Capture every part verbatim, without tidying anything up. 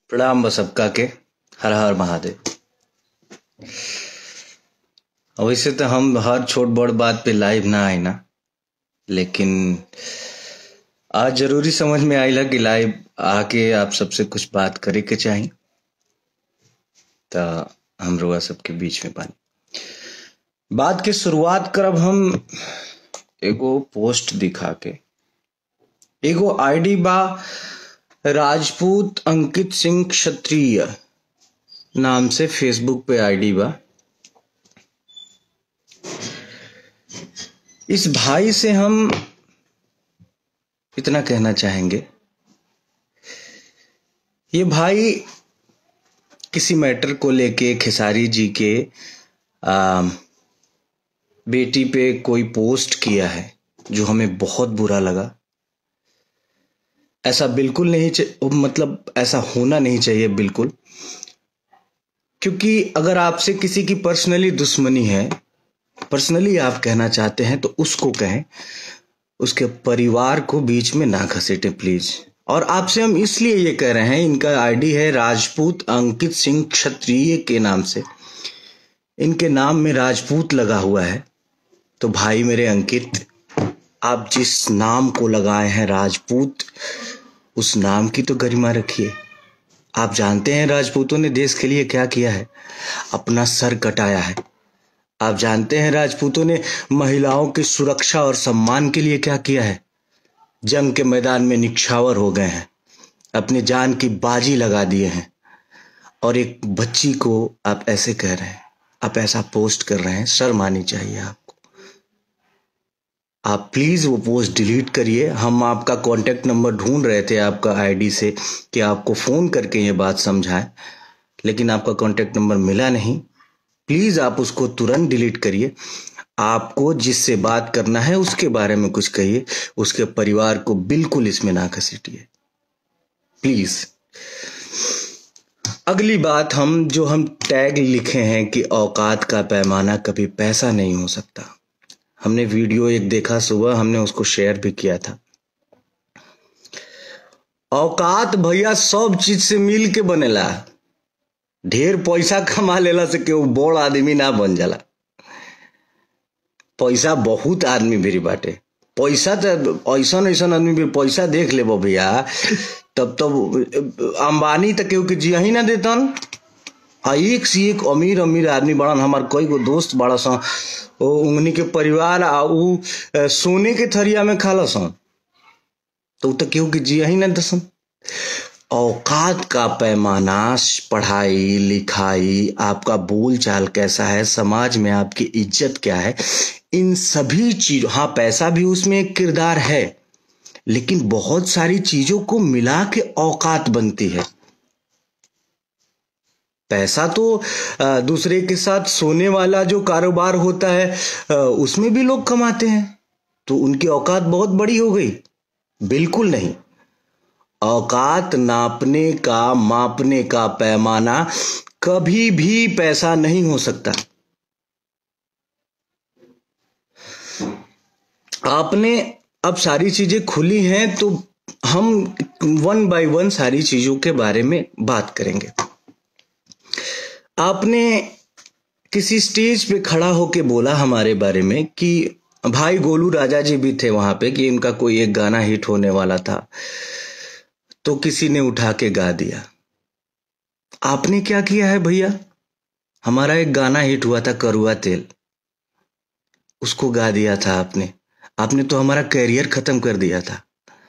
प्रणाम बस सबका के। हर हर महादेव। वैसे तो हम हर छोट बड़ बात पे लाइव ना आए ना, लेकिन आज जरूरी समझ में आइला कि लाइव आके आप सबसे कुछ बात करे के चाही, तो हम रुआ सबके बीच में बानी। बात के शुरुआत करब हम एगो पोस्ट दिखा के। एगो आईडी बा राजपूत अंकित सिंह क्षत्रिय नाम से फेसबुक पे आईडी बा। इस भाई से हम इतना कहना चाहेंगे, ये भाई किसी मैटर को लेके खेसारी जी के आ, बेटी पे कोई पोस्ट किया है जो हमें बहुत बुरा लगा। ऐसा बिल्कुल नहीं चाहिए, मतलब ऐसा होना नहीं चाहिए बिल्कुल, क्योंकि अगर आपसे किसी की पर्सनली दुश्मनी है, पर्सनली आप कहना चाहते हैं तो उसको कहें, उसके परिवार को बीच में ना घसीटे प्लीज। और आपसे हम इसलिए ये कह रहे हैं, इनका आईडी है राजपूत अंकित सिंह क्षत्रिय के नाम से, इनके नाम में राजपूत लगा हुआ है। तो भाई मेरे अंकित, आप जिस नाम को लगाए हैं राजपूत, उस नाम की तो गरिमा रखिए। आप जानते हैं राजपूतों ने देश के लिए क्या किया है, अपना सर कटाया है। आप जानते हैं राजपूतों ने महिलाओं की सुरक्षा और सम्मान के लिए क्या किया है, जंग के मैदान में निछावर हो गए हैं, अपनी जान की बाजी लगा दिए हैं। और एक बच्ची को आप ऐसे कह रहे हैं, आप ऐसा पोस्ट कर रहे हैं, शर्म आनी चाहिए आपको। आप प्लीज वो पोस्ट डिलीट करिए। हम आपका कांटेक्ट नंबर ढूंढ रहे थे आपका आईडी से कि आपको फोन करके ये बात समझाएं, लेकिन आपका कांटेक्ट नंबर मिला नहीं। प्लीज आप उसको तुरंत डिलीट करिए। आपको जिससे बात करना है उसके बारे में कुछ कहिए, उसके परिवार को बिल्कुल इसमें ना घसीटिए प्लीज। अगली बात, हम जो हम टैग लिखे हैं कि औकात का पैमाना कभी पैसा नहीं हो सकता। हमने वीडियो एक देखा सुबह, हमने उसको शेयर भी किया था। औकात भैया सब चीज से मिल के बनेला। ढेर पैसा कमा लेला से केहू बड़ आदमी ना बन जाला। पैसा बहुत आदमी भी बाटे, पैसा तो ऐसा ऐसा आदमी भी पैसा देख ले भैया, तब तब अंबानी तक केहू के जिया ही ना देतन। आ एक से एक अमीर अमीर आदमी बड़न। हमार कई गो दोस्त बड़ा सा, उंगनी के परिवार आ उ सोने के थरिया में खाला सन, तो तक केहू के जिया ही ना दसन। औकात का पैमाना, पढ़ाई लिखाई, आपका बोल चाल कैसा है, समाज में आपकी इज्जत क्या है, इन सभी चीजों, हाँ पैसा भी उसमें एक किरदार है, लेकिन बहुत सारी चीजों को मिला के औकात बनती है। पैसा तो दूसरे के साथ सोने वाला जो कारोबार होता है उसमें भी लोग कमाते हैं, तो उनकी औकात बहुत बड़ी हो गई? बिल्कुल नहीं। औकात नापने का, मापने का पैमाना कभी भी पैसा नहीं हो सकता। आपने अब सारी चीजें खुली हैं, तो हम वन बाय वन सारी चीजों के बारे में बात करेंगे। आपने किसी स्टेज पे खड़ा होके बोला हमारे बारे में कि भाई गोलू राजा जी भी थे वहां पे, कि इनका कोई एक गाना हिट होने वाला था, तो किसी ने उठा के गा दिया। आपने क्या किया है भैया? हमारा एक गाना हिट हुआ था करुआ तेल, उसको गा दिया था आपने। आपने तो हमारा कैरियर खत्म कर दिया था।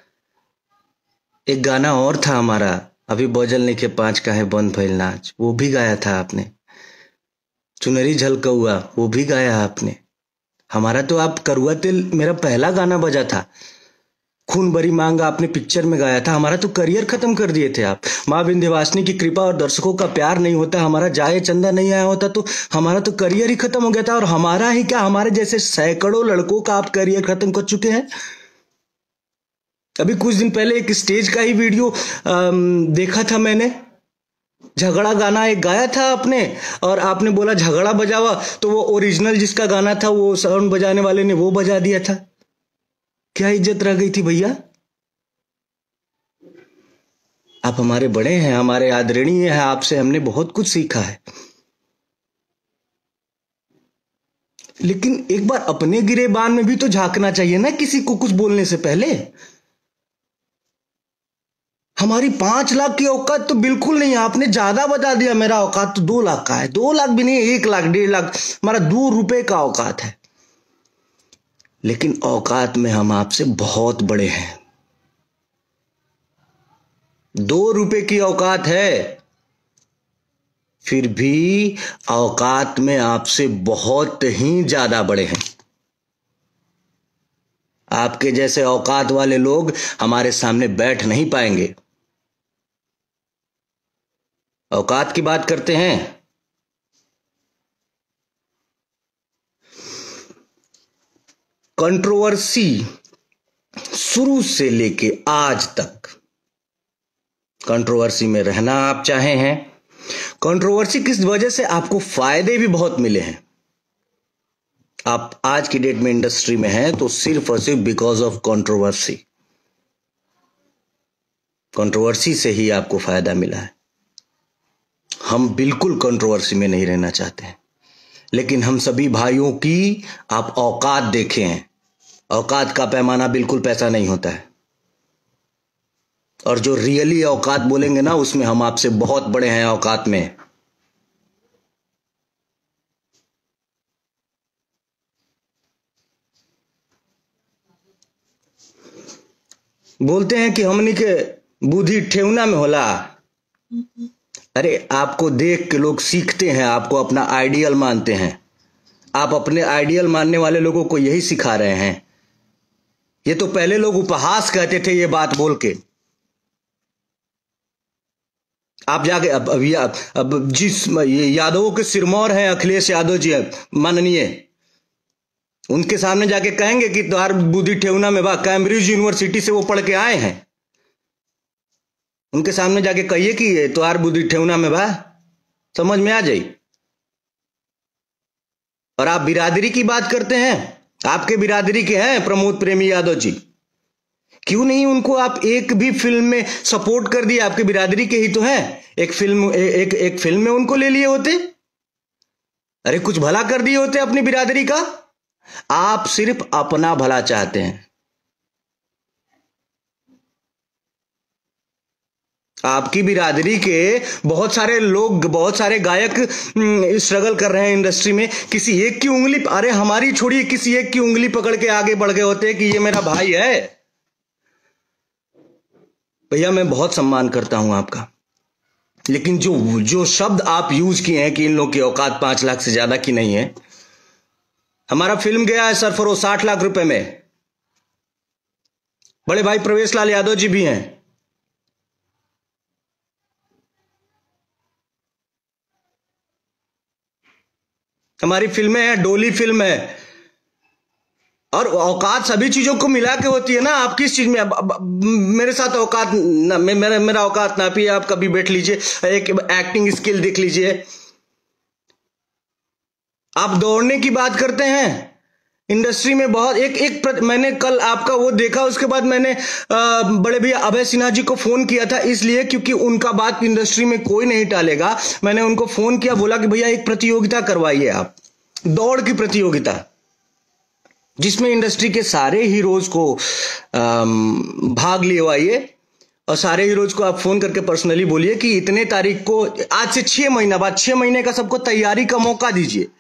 एक गाना और था हमारा, अभी बजल के पांच का है बंद भइल नाच, वो भी गाया था आपने। चुनरी झलकौआ, वो भी गाया आपने। हमारा तो आप करुआ तेल मेरा पहला गाना बजा था। खून बरी मांग आपने पिक्चर में गाया था। हमारा तो करियर खत्म कर दिए थे आप। माँ विंध्यवासिनी की कृपा और दर्शकों का प्यार नहीं होता, हमारा जाए चंदा नहीं आया होता, तो हमारा तो करियर ही खत्म हो गया था। और हमारा ही क्या, हमारे जैसे सैकड़ों लड़कों का आप करियर खत्म कर चुके हैं। अभी कुछ दिन पहले एक स्टेज का ही वीडियो देखा था मैंने, झगड़ा गाना एक गाया था आपने, और आपने बोला झगड़ा बजावा, तो वो ओरिजिनल जिसका गाना था वो साउंड बजाने वाले ने वो बजा दिया था। क्या इज्जत रह गई थी भैया? आप हमारे बड़े हैं, हमारे आदरणीय हैं, आपसे हमने बहुत कुछ सीखा है। लेकिन एक बार अपने गिरेबान में भी तो झांकना चाहिए ना, किसी को कुछ बोलने से पहले। हमारी पांच लाख की औकात तो बिल्कुल नहीं है, आपने ज्यादा बता दिया। मेरा औकात तो दो लाख का है, दो लाख भी नहीं, एक लाख डेढ़ लाख हमारा दो रुपए का औकात है। लेकिन औकात में हम आपसे बहुत बड़े हैं। दो रुपए की औकात है, फिर भी औकात में आपसे बहुत ही ज्यादा बड़े हैं। आपके जैसे औकात वाले लोग हमारे सामने बैठ नहीं पाएंगे। औकात की बात करते हैं। कंट्रोवर्सी शुरू से लेके आज तक कंट्रोवर्सी में रहना आप चाहे हैं। कंट्रोवर्सी किस वजह से आपको फायदे भी बहुत मिले हैं। आप आज की डेट में इंडस्ट्री में हैं तो सिर्फ और सिर्फ बिकॉज ऑफ कंट्रोवर्सी। कंट्रोवर्सी से ही आपको फायदा मिला है। हम बिल्कुल कंट्रोवर्सी में नहीं रहना चाहते हैं, लेकिन हम सभी भाइयों की आप औकात देखे हैं। औकात का पैमाना बिल्कुल पैसा नहीं होता है, और जो रियली औकात बोलेंगे ना, उसमें हम आपसे बहुत बड़े हैं औकात में। बोलते हैं कि हमनी के बुद्धि ठेवना में होला। अरे आपको देख के लोग सीखते हैं, आपको अपना आइडियल मानते हैं। आप अपने आइडियल मानने वाले लोगों को यही सिखा रहे हैं। ये तो पहले लोग उपहास कहते थे ये बात बोल के। आप जाके अब अब, अब, अब जिस ये यादवों के सिरमौर हैं अखिलेश यादव जी माननीय, उनके सामने जाके कहेंगे कि तुम्हार बुद्धि ठेवना में बा। कैम्ब्रिज यूनिवर्सिटी से वो पढ़ के आए हैं। उनके सामने जाके कहिए कि तुम्हार बुद्धि ठेवना में बा, समझ में आ जाए। और आप बिरादरी की बात करते हैं, आपके बिरादरी के हैं प्रमोद प्रेमी यादव जी। क्यों नहीं उनको आप एक भी फिल्म में सपोर्ट कर दिए? आपके बिरादरी के ही तो हैं। एक फिल्म ए, एक एक फिल्म में उनको ले लिए होते। अरे कुछ भला कर दिए होते अपनी बिरादरी का। आप सिर्फ अपना भला चाहते हैं। आपकी बिरादरी के बहुत सारे लोग, बहुत सारे गायक स्ट्रगल कर रहे हैं इंडस्ट्री में। किसी एक की उंगली, अरे हमारी छोड़िए, किसी एक की उंगली पकड़ के आगे बढ़ गए होते कि ये मेरा भाई है। भैया मैं बहुत सम्मान करता हूं आपका, लेकिन जो जो शब्द आप यूज किए हैं कि इन लोगों की औकात पांच लाख से ज्यादा की नहीं है। हमारा फिल्म गया है सरफरोश साठ लाख रुपए में। बड़े भाई प्रवेश लाल यादव जी भी हैं। हमारी फिल्में हैं, डोली फिल्म है। और औकात सभी चीजों को मिला के होती है ना। आप किस चीज में अब, अब, मेरे साथ औकात ना, मेरा मेरा औकात नापिए। आप कभी बैठ लीजिए, एक एक्टिंग स्किल देख लीजिए। आप दौड़ने की बात करते हैं इंडस्ट्री में बहुत। एक एक प्रत, मैंने कल आपका वो देखा, उसके बाद मैंने आ, बड़े भैया अभय सिन्हा जी को फोन किया था, इसलिए क्योंकि उनका बात इंडस्ट्री में कोई नहीं टालेगा। मैंने उनको फोन किया, बोला कि भैया एक प्रतियोगिता करवाइए आप, दौड़ की प्रतियोगिता, जिसमें इंडस्ट्री के सारे हीरोज को भाग लिवाइए। और सारे हीरोज को आप फोन करके पर्सनली बोलिए कि इतने तारीख को, आज से छह महीना बाद, छह महीने का सबको तैयारी का मौका दीजिए।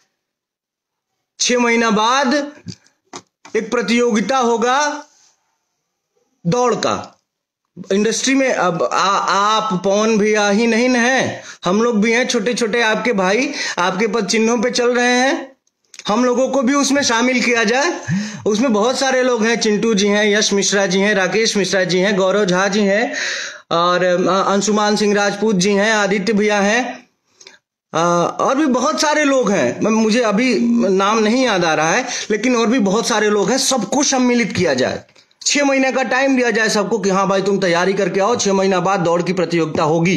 छह महीना बाद एक प्रतियोगिता होगा दौड़ का। इंडस्ट्री में अब आ, आप पवन भैया ही नहीं न है, हम लोग भी हैं, छोटे छोटे आपके भाई आपके पद चिन्हों पे चल रहे हैं। हम लोगों को भी उसमें शामिल किया जाए। उसमें बहुत सारे लोग हैं, चिंटू जी हैं, यश मिश्रा जी हैं, राकेश मिश्रा जी हैं, गौरव झा जी हैं, और अंशुमान सिंह राजपूत जी हैं, आदित्य भैया हैं, और भी बहुत सारे लोग हैं। मुझे अभी नाम नहीं याद आ रहा है, लेकिन और भी बहुत सारे लोग हैं। सबको सम्मिलित किया जाए, छह महीने का टाइम दिया जाए सबको कि हाँ भाई तुम तैयारी करके आओ, छह महीना बाद दौड़ की प्रतियोगिता होगी।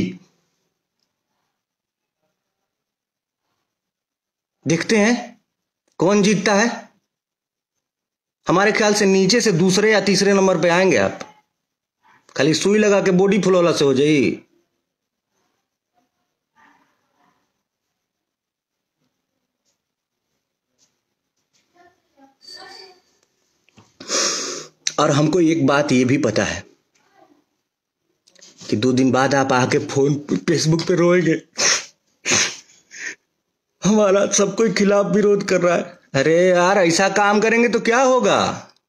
देखते हैं कौन जीतता है। हमारे ख्याल से नीचे से दूसरे या तीसरे नंबर पे आएंगे आप। खाली सुई लगा के बॉडी फुलौला से हो जाई। और हमको एक बात ये भी पता है कि दो दिन बाद आप आके फोन फेसबुक पे रोएंगे, हमारा सब कोई खिलाफ विरोध कर रहा है। अरे यार ऐसा काम करेंगे तो क्या होगा?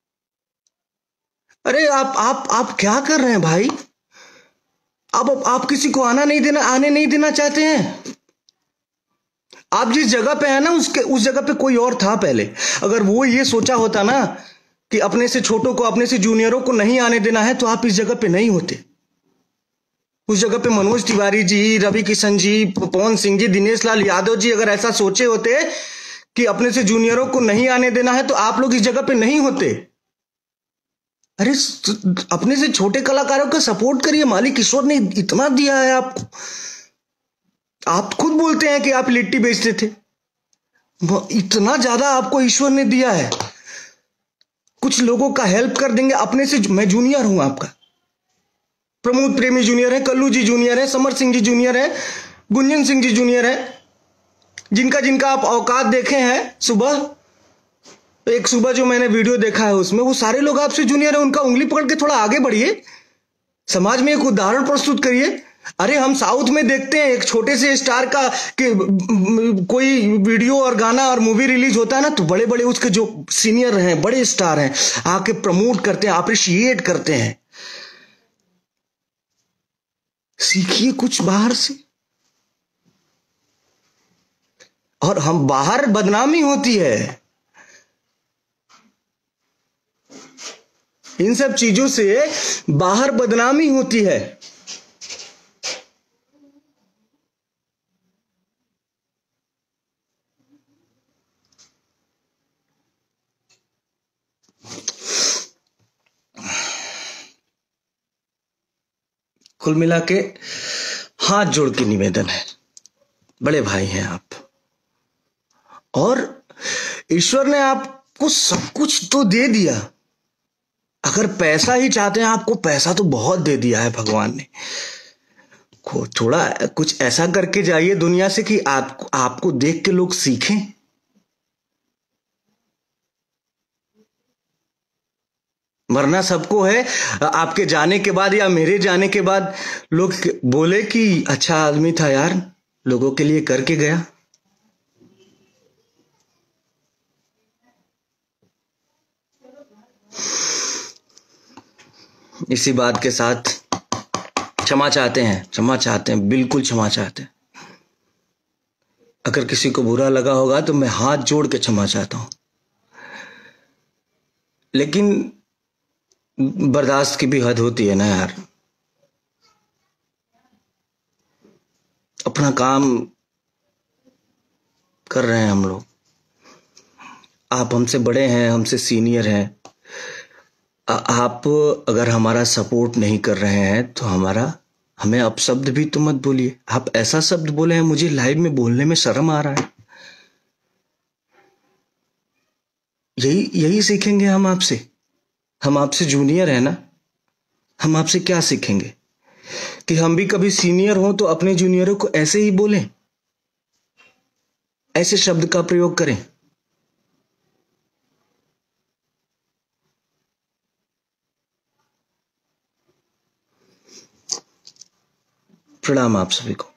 अरे आप आप आप क्या कर रहे हैं भाई? अब आप, आप किसी को आना नहीं देना आने नहीं देना चाहते हैं। आप जिस जगह पे है ना उसके उस जगह पे कोई और था पहले। अगर वो ये सोचा होता ना कि अपने से छोटों को अपने से जूनियरों को नहीं आने देना है तो आप इस जगह पे नहीं होते। उस जगह पे मनोज तिवारी जी, रवि किशन जी, पवन सिंह जी, दिनेश लाल यादव जी अगर ऐसा सोचे होते कि अपने से जूनियरों को नहीं आने देना है तो आप लोग इस जगह पे नहीं होते। अरे अपने से छोटे कलाकारों का सपोर्ट करिए, मालिक ईश्वर ने इतना दिया है आपको। आप खुद बोलते हैं कि आप लिट्टी बेचते थे, इतना ज्यादा आपको ईश्वर ने दिया है। कुछ लोगों का हेल्प कर देंगे अपने से। मैं जूनियर हूं आपका, प्रमोद प्रेमी जूनियर है, कल्लू जी जूनियर है, समर सिंह जी जूनियर है, गुंजन सिंह जी जूनियर है, जिनका जिनका आप औकात देखे हैं। सुबह एक सुबह जो मैंने वीडियो देखा है उसमें वो सारे लोग आपसे जूनियर है। उनका उंगली पकड़ के थोड़ा आगे बढ़िए, समाज में एक उदाहरण प्रस्तुत करिए। अरे हम साउथ में देखते हैं एक छोटे से स्टार का कि कोई वीडियो और गाना और मूवी रिलीज होता है ना तो बड़े बड़े उसके जो सीनियर हैं, बड़े स्टार हैं, आके प्रमोट करते हैं, अप्रिशिएट करते हैं। सीखिए कुछ बाहर से। और हम बाहर बदनामी होती है इन सब चीजों से, बाहर बदनामी होती है। कुल मिला के हाथ जोड़ के निवेदन है, बड़े भाई हैं आप, और ईश्वर ने आपको सब कुछ तो दे दिया। अगर पैसा ही चाहते हैं, आपको पैसा तो बहुत दे दिया है भगवान ने। थोड़ा कुछ ऐसा करके जाइए दुनिया से कि आप, आपको देख के लोग सीखें। मरना सबको है, आपके जाने के बाद या मेरे जाने के बाद लोग बोले कि अच्छा आदमी था यार, लोगों के लिए करके गया। इसी बात के साथ क्षमा चाहते हैं, क्षमा चाहते हैं, बिल्कुल क्षमा चाहते हैं। अगर किसी को बुरा लगा होगा तो मैं हाथ जोड़ के क्षमा चाहता हूं, लेकिन बर्दाश्त की भी हद होती है ना यार। अपना काम कर रहे हैं हम लोग, आप हमसे बड़े हैं, हमसे सीनियर हैं। आप अगर हमारा सपोर्ट नहीं कर रहे हैं तो हमारा हमें अपशब्द भी तो मत बोलिए। आप ऐसा शब्द बोले हैं मुझे लाइव में बोलने में शर्म आ रहा है। यही यही सीखेंगे हम आपसे। हम आपसे जूनियर है ना, हम आपसे क्या सीखेंगे कि हम भी कभी सीनियर हो तो अपने जूनियरों को ऐसे ही बोलें, ऐसे शब्द का प्रयोग करें। प्रणाम आप सभी को।